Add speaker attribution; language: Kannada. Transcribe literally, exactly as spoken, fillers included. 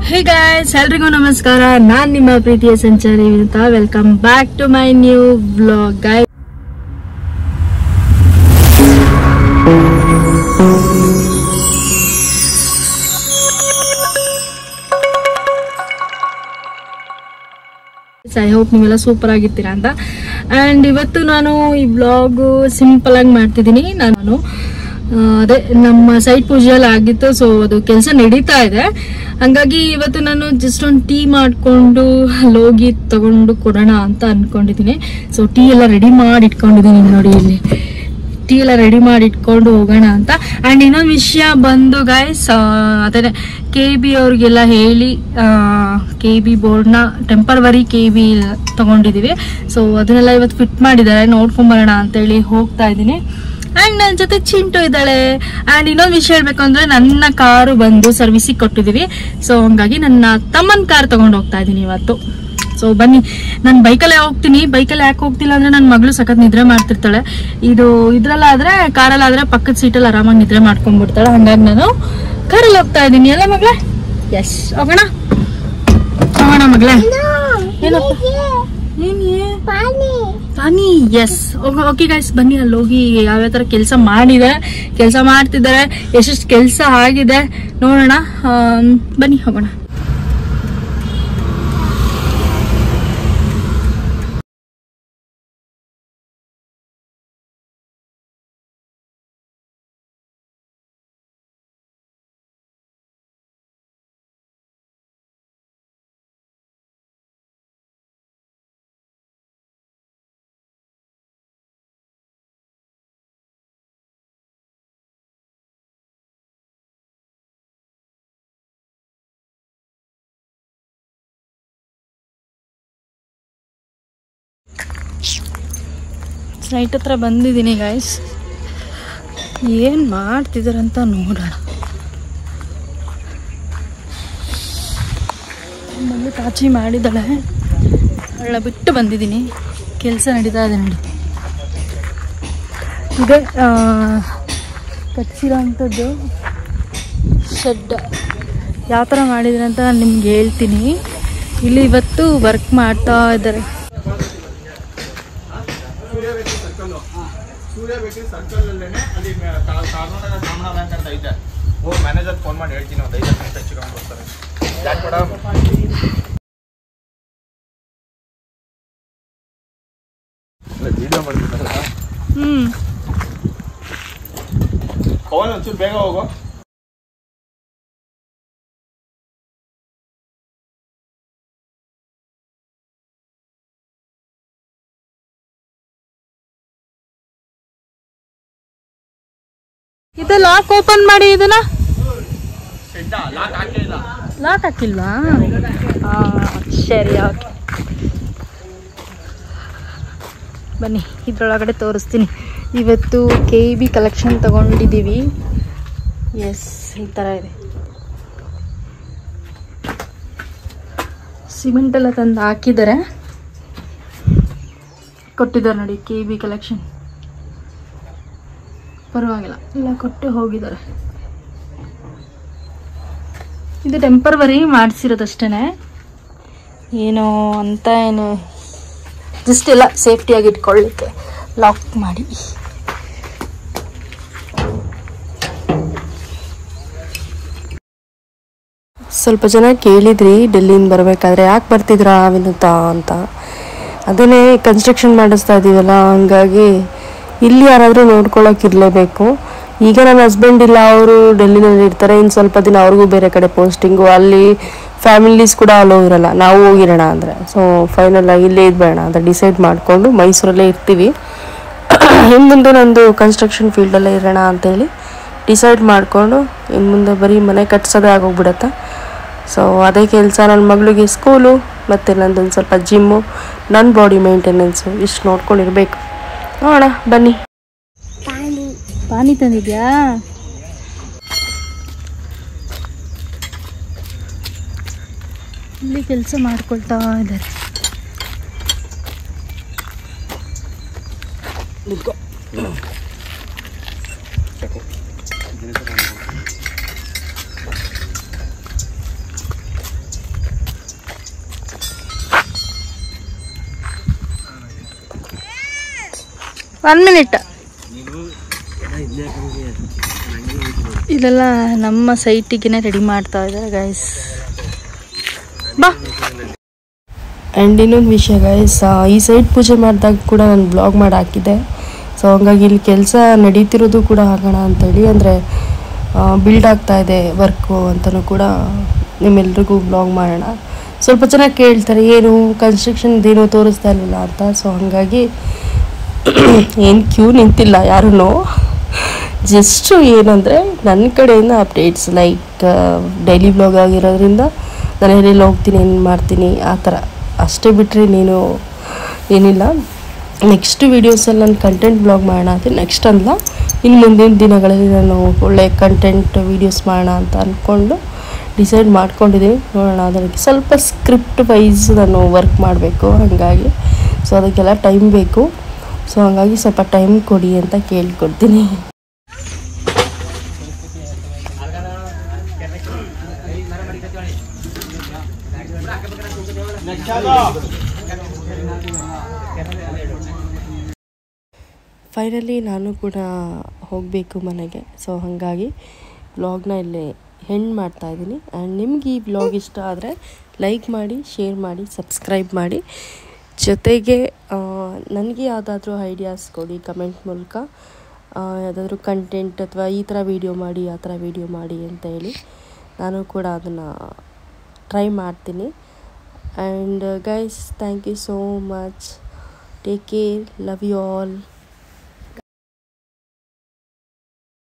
Speaker 1: ಹೇ ಗೈಸ್, ಎಲ್ರಿಗೂ ನಮಸ್ಕಾರ. ನಾನ್ ನಿಮ್ಮ ಪ್ರೀತಿಯ ಸಂಚಾರಿ Vinutha. Welcome back to my new vlog guys. I hope ನೀವೆಲ್ಲ ಸೂಪರ್ ಆಗಿರ್ತೀರಾ ಅಂತ. ಅಂಡ್ ಇವತ್ತು ನಾನು ಈ ವ್ಲಾಗ್ ಸಿಂಪಲ್ ಆಗಿ ಮಾಡ್ತಿದ್ದೀನಿ. ನಾನು ಅದೇ ನಮ್ಮ ಸೈಟ್ ಪೂಜೆಯಲ್ಲಿ ಆಗಿತ್ತು, ಸೊ ಅದು ಕೆಲಸ ನಡೀತಾ ಇದೆ. ಹಂಗಾಗಿ ಇವತ್ತು ನಾನು ಜಸ್ಟ್ ಒಂದು ಟೀ ಮಾಡ್ಕೊಂಡು ಹೋಗಿ ತಗೊಂಡು ಕೊಡೋಣ ಅಂತ ಅನ್ಕೊಂಡಿದ್ದೀನಿ. ಸೊ ಟೀ ಎಲ್ಲ ರೆಡಿ ಮಾಡಿ ಇಟ್ಕೊಂಡಿದ್ದೀನಿ ನೋಡಿ, ಇಲ್ಲಿ ಟೀ ಎಲ್ಲ ರೆಡಿ ಮಾಡಿ ಇಟ್ಕೊಂಡು ಹೋಗೋಣ ಅಂತ. ಅಂಡ್ ಇನ್ನೊಂದು ವಿಷಯ ಬಂದು ಗೈಸ್, ಅದೇ ಕೆ ಬಿ ಅವ್ರಿಗೆಲ್ಲ ಹೇಳಿ ಕೆ ಬಿ ಬೋರ್ಡ್ನ ಟೆಂಪರವರಿ ಕೆ ಬಿ ತಗೊಂಡಿದ್ದೀವಿ. ಸೊ ಅದನ್ನೆಲ್ಲ ಇವತ್ತು ಫಿಟ್ ಮಾಡಿದ್ದಾರೆ, ನೋಡ್ಕೊಂಬರೋಣ ಅಂತೇಳಿ ಹೋಗ್ತಾ ಇದ್ದೀನಿ. ಅಂಡ್ ನನ್ನ ಜೊತೆ ಚಿಂಟು ಇದ್ದಾಳೆ. ಅಂಡ್ ಇನ್ನೊಂದು ವಿಷಯ ಹೇಳ್ಬೇಕು ಅಂದ್ರೆ, ನನ್ನ ಕಾರು ಬಂದು ಸರ್ವಿಸಿಗೆ ಕೊಟ್ಟಿದ್ದೀವಿ. ಸೊ ಹಂಗಾಗಿ ನನ್ನ ತಮ್ಮನ ಕಾರ್ ತಗೊಂಡು ಹೋಗ್ತಾ ಇದ್ದೀನಿ ಇವತ್ತು. ಸೊ ಬನ್ನಿ, ನಾನು ಬೈಕಲ್ಲೇ ಹೋಗ್ತೀನಿ. ಬೈಕಲ್ಲಿ ಯಾಕೆ ಹೋಗ್ತಿಲ್ಲ ಅಂದ್ರೆ, ನನ್ನ ಮಗಳು ಸಖತ್ ನಿದ್ರೆ ಮಾಡ್ತಿರ್ತಾಳೆ. ಇದು ಇದ್ರಲ್ಲಾದ್ರೆ, ಕಾರಲ್ಲಾದ್ರೆ ಪಕ್ಕದ ಸೀಟಲ್ಲಿ ಆರಾಮಾಗಿ ನಿದ್ರೆ ಮಾಡ್ಕೊಂಡ್ಬಿಡ್ತಾಳೆ. ಹಂಗಾಗಿ ನಾನು ಕಾರಲ್ಲಿ ಹೋಗ್ತಾ ಇದ್ದೀನಿ. ಎಲ್ಲ ಮಗಳೇ? ಎಸ್, ಹೋಗೋಣ ಹೋಗೋಣ ಮಗಳೇ. ಏನಪ್ಪ ಪಾನಿ? ಎಸ್, ಓಕೆ ಗೈಸ್, ಬನ್ನಿ ಅಲ್ಲಿ ಹೋಗಿ ಯಾವ್ಯಾವ ತರ ಕೆಲಸ ಮಾಡಿದೆ, ಕೆಲಸ ಮಾಡ್ತಿದ್ದಾರೆ, ಎಷ್ಟೆಷ್ಟು ಕೆಲಸ ಆಗಿದೆ ನೋಡೋಣ. ಬನ್ನಿ ಹೋಗೋಣ. ನೈಟ್ ಹತ್ರ ಬಂದಿದ್ದೀನಿ ಗೈಸ್, ಏನು ಮಾಡ್ತಿದ್ದಾರಂತ ನೋಡೋಣ. ಮೊದಲು ಕಾಚಿ ಮಾಡಿದ್ದಾಳೆ, ಹಳ್ಳ ಬಿಟ್ಟು ಬಂದಿದ್ದೀನಿ. ಕೆಲಸ ನಡೀತಾ ಇದೆ ನೋಡಿ. ಇದೇ ಕಟ್ಸಿರೋ ಅಂಥದ್ದು ಶೆಡ್ ಯಾವ ಥರ ಮಾಡಿದ್ದಾರೆ ಅಂತ ನಾನು ನಿಮ್ಗೆ ಹೇಳ್ತೀನಿ. ಇಲ್ಲಿ ಇವತ್ತು ವರ್ಕ್ ಮಾಡ್ತಾ ಇದ್ದಾರೆ.
Speaker 2: ಸೂರ್ಯ ಬೇಕರಿ ಸರ್ಕಲ್ ಅಲ್ಲೇನೆ ಅಲ್ಲಿ ಕಾರ್ನಾಟಕ ಗ್ರಾಮೀಣ ಬ್ಯಾಂಕ್ ಅಂತ ಐತೆ. ಹೋಗಿ ಮ್ಯಾನೇಜರ್ ಫೋನ್ ಮಾಡಿ ಹೇಳ್ತೀನಿ, ಒಂದು ಐದು ನಿಮಿಷ ಚಿಕನ್ ಬರ್ತಾರೆ. ಯಾಕೆ ಮೇಡಮ್ ವಿಡಿಯೋ ಮಾಡ್ತಿದ್ದಾರ?
Speaker 1: ಹ್ಞೂ
Speaker 2: ಪವನ್ ಒಂಚೂರು ಬೇಗ ಹೋಗು.
Speaker 1: ಇದು ಲಾಕ್ ಓಪನ್ ಮಾಡಿ, ಇದನ್ನ
Speaker 2: ಲಾಕ್
Speaker 1: ಲಾಕ್ ಹಾಕಿಲ್ವಾ? ಸರಿ, ಓಕೆ ಬನ್ನಿ, ಇದ್ರೊಳಗಡೆ ತೋರಿಸ್ತೀನಿ. ಇವತ್ತು ಕೆ ಬಿ ಕಲೆಕ್ಷನ್ ತಗೊಂಡಿದ್ದೀವಿ. ಎಸ್, ಈ ಥರ ಇದೆ. ಸಿಮೆಂಟ್ ಎಲ್ಲ ತಂದು ಹಾಕಿದ್ದಾರೆ, ಕೊಟ್ಟಿದ್ದಾರೆ ನೋಡಿ ಕೆ ಬಿ ಕಲೆಕ್ಷನ್. ಪರವಾಗಿಲ್ಲ, ಎಲ್ಲ ಕೊಟ್ಟು ಹೋಗಿದ್ದಾರೆ. ಇದು ಟೆಂಪರವರಿ ಮಾಡಿಸಿರೋದಷ್ಟೇ, ಏನೋ ಅಂತ ಏನು, ಜಸ್ಟ್ ಎಲ್ಲ ಸೇಫ್ಟಿಯಾಗಿ ಇಟ್ಕೊಳ್ಳಿಕ್ಕೆ ಲಾಕ್ ಮಾಡಿ.
Speaker 3: ಸ್ವಲ್ಪ ಜನ ಕೇಳಿದ್ರಿ ಡೆಲ್ಲಿಯಿಂದ ಬರಬೇಕಾದ್ರೆ ಯಾಕೆ ಬರ್ತಿದ್ರಾ ವಿನುತಾ ಅಂತ. ಅದನ್ನೇ ಕನ್ಸ್ಟ್ರಕ್ಷನ್ ಮಾಡಿಸ್ತಾ ಇದ್ದೀವಲ್ಲ, ಹಂಗಾಗಿ ಇಲ್ಲಿ ಯಾರಾದರೂ ನೋಡ್ಕೊಳ್ಳೋಕೆ ಇರಲೇಬೇಕು. ಈಗ ನನ್ನ ಹಸ್ಬೆಂಡ್ ಇಲ್ಲ, ಅವರು ಡೆಲ್ಲಿನಲ್ಲಿ ಇರ್ತಾರೆ. ಇನ್ನು ಸ್ವಲ್ಪ ದಿನ ಅವ್ರಿಗೂ ಬೇರೆ ಕಡೆ ಪೋಸ್ಟಿಂಗು, ಅಲ್ಲಿ ಫ್ಯಾಮಿಲೀಸ್ ಕೂಡ ಅಲ್ಲೋ ಇರಲ್ಲ. ನಾವು ಹೋಗಿರೋಣ ಅಂದರೆ, ಸೊ ಫೈನಲ್ ಆಗಿ ಇಲ್ಲೇ ಇದ್ಬೇಡ ಅಂತ ಡಿಸೈಡ್ ಮಾಡಿಕೊಂಡು ಮೈಸೂರಲ್ಲೇ ಇರ್ತೀವಿ. ಇನ್ನು ಮುಂದೆ ನಂದು ಕನ್ಸ್ಟ್ರಕ್ಷನ್ ಫೀಲ್ಡಲ್ಲೇ ಇರೋಣ ಅಂತೇಳಿ ಡಿಸೈಡ್ ಮಾಡಿಕೊಂಡು, ಇನ್ನು ಮುಂದೆ ಬರೀ ಮನೆ ಕಟ್ಸೋದೇ ಆಗೋಗ್ಬಿಡತ್ತೆ. ಸೊ ಅದೇ ಕೆಲಸ, ನನ್ನ ಮಗಳಿಗೆ ಸ್ಕೂಲು ಮತ್ತು ನಂದೊಂದು ಸ್ವಲ್ಪ ಜಿಮ್ಮು, ನನ್ನ ಬಾಡಿ ಮೇಂಟೆನೆನ್ಸು ಇಷ್ಟು ನೋಡ್ಕೊಂಡಿರ್ಬೇಕು. ನೋಡೋಣ ಬನ್ನಿ.
Speaker 1: ಪಾನಿ ತಂದಿದ್ಯಾ? ಇಲ್ಲಿ ಕೆಲಸ ಮಾಡ್ಕೊಳ್ತಾ ಇದ್ದಾರೆ. One minute. ಇದೆಲ್ಲ ನಮ್ಮ ಸೈಟಿಗೆ ರೆಡಿ ಮಾಡ್ತಾ ಇದ್ದಾರೆ ಗೈಸ್. ಬಾ.
Speaker 3: ಆ್ಯಂಡ್ ಇನ್ನೊಂದು ವಿಷಯ ಗೈಸ್, ಈ ಸೈಟ್ ಪೂಜೆ ಮಾಡಿದಾಗ ಕೂಡ ನಾನು ಬ್ಲಾಗ್ ಮಾಡಿ ಹಾಕಿದ್ದೆ. ಸೊ ಹಂಗಾಗಿ ಇಲ್ಲಿ ಕೆಲಸ ನಡೀತಿರೋದು ಕೂಡ ಆಗೋಣ ಅಂತೇಳಿ, ಅಂದರೆ ಬಿಲ್ಡ್ ಆಗ್ತಾ ಇದೆ ವರ್ಕು ಅಂತಲೂ ಕೂಡ ನಿಮ್ಮೆಲ್ರಿಗೂ ಬ್ಲಾಗ್ ಮಾಡೋಣ. ಸ್ವಲ್ಪ ಜನ ಕೇಳ್ತಾರೆ ಏನು ಕನ್ಸ್ಟ್ರಕ್ಷನ್ದೇನೋ ತೋರಿಸ್ತಾ ಇರಲಿಲ್ಲ ಅಂತ. ಸೊ ಹಾಗಾಗಿ ಏನು ಕ್ಯೂ ನಿಂತಿಲ್ಲ ಯಾರೂ, ಜಸ್ಟು ಏನಂದರೆ ನನ್ನ ಕಡೆಯಿಂದ ಅಪ್ಡೇಟ್ಸ್ ಲೈಕ್ ಡೈಲಿ ಬ್ಲಾಗ್ ಆಗಿರೋದ್ರಿಂದ ನಾನು ಎಲ್ಲೆಲ್ಲಿ ಹೋಗ್ತೀನಿ ಏನು ಮಾಡ್ತೀನಿ ಆ ಥರ ಅಷ್ಟೇ, ಬಿಟ್ಟರೆ ನೀನು ಏನಿಲ್ಲ. ನೆಕ್ಸ್ಟ್ ವೀಡಿಯೋಸಲ್ಲಿ ನಾನು ಕಂಟೆಂಟ್ ಬ್ಲಾಗ್ ಮಾಡೋಣ ಅಂತ ನೆಕ್ಸ್ಟ್ ಅಲ್ಲ, ಇನ್ನು ಮುಂದಿನ ದಿನಗಳಲ್ಲಿ ನಾನು ಒಳ್ಳೆ ಕಂಟೆಂಟ್ ವೀಡಿಯೋಸ್ ಮಾಡೋಣ ಅಂತ ಅಂದ್ಕೊಂಡು ಡಿಸೈಡ್ ಮಾಡ್ಕೊಂಡಿದ್ದೀನಿ. ನೋಡೋಣ, ಅದಕ್ಕೆ ಸ್ವಲ್ಪ ಸ್ಕ್ರಿಪ್ಟ್ ವೈಸ್ ನಾನು ವರ್ಕ್ ಮಾಡಬೇಕು, ಹಾಗಾಗಿ ಸೊ ಅದಕ್ಕೆಲ್ಲ ಟೈಮ್ ಬೇಕು. ಸೊ ಹಾಗಾಗಿ ಸ್ವಲ್ಪ ಟೈಮ್ ಕೊಡಿ ಅಂತ ಕೇಳ್ಕೊಡ್ತೀನಿ. ಫೈನಲಿ ನಾನು ಕೂಡ ಹೋಗಬೇಕು ಮನೆಗೆ. ಸೊ ಹಾಗಾಗಿ ವ್ಲಾಗ್ನ ಇಲ್ಲೇ ಎಂಡ್ ಮಾಡ್ತಾಯಿದ್ದೀನಿ. ಆ್ಯಂಡ್ ನಿಮ್ಗೆ ಈ ವ್ಲಾಗ್ ಇಷ್ಟ ಆದರೆ ಲೈಕ್ ಮಾಡಿ, ಶೇರ್ ಮಾಡಿ, ಸಬ್ಸ್ಕ್ರೈಬ್ ಮಾಡಿ. ಜೊತೆಗೆ ನನಗೆ ಯಾವುದಾದ್ರೂ ಐಡಿಯಾಸ್ ಕೊಡಿ ಕಮೆಂಟ್ ಮೂಲಕ, ಯಾವುದಾದ್ರೂ ಕಂಟೆಂಟ್ ಅಥವಾ ಈ ಥರ ವೀಡಿಯೋ ಮಾಡಿ ಆ ಥರ ವೀಡಿಯೋ ಮಾಡಿ ಅಂತ ಹೇಳಿ ನಾನು ಕೂಡ ಅದನ್ನು ಟ್ರೈ ಮಾಡ್ತೀನಿ. And guys, thank you so much. Take care, love you all.